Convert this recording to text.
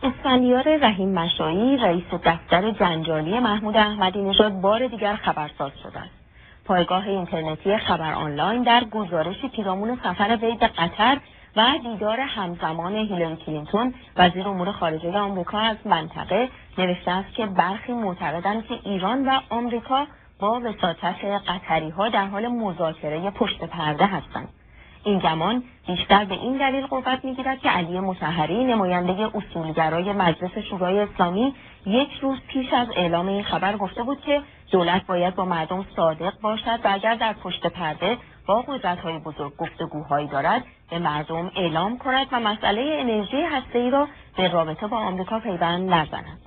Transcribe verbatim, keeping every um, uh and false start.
اسفندیار رحیم مشایی رئیس دفتر جنجالی محمود احمدی نژاد بار دیگر خبرساز شده است. پایگاه اینترنتی خبر آنلاین در گزارشی پیرامون سفر وی به قطر و دیدار همزمان هیلاری کلینتون وزیر امور خارجه آمریکا از منطقه نوشته است که برخی معتقدند که ایران و آمریکا با وساطت قطری‌ها در حال مذاکره پشت پرده هستند. این گمان بیشتر به این دلیل قوت می‌گیرد که علی مطهری نماینده اصولگرای مجلس شورای اسلامی یک روز پیش از اعلام این خبر گفته بود که دولت باید با مردم صادق باشد و اگر در پشت پرده با قدرت‌های بزرگ گفتگوهایی دارد به مردم اعلام کند و مسئله انرژی هسته‌ای را به رابطه با آمریکا پیوند نزند.